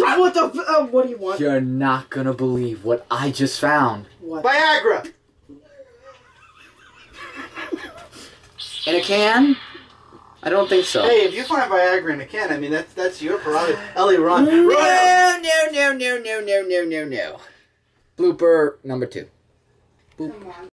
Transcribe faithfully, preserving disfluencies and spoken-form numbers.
What the? Uh, what do you want? You're not gonna believe what I just found. What? Viagra. In a can? I don't think so. Hey, if you find Viagra in a can, I mean that's that's your prerogative. Ellie, run. No, Run. no, no, no, no, no, no, no, no. Blooper number two. Boop.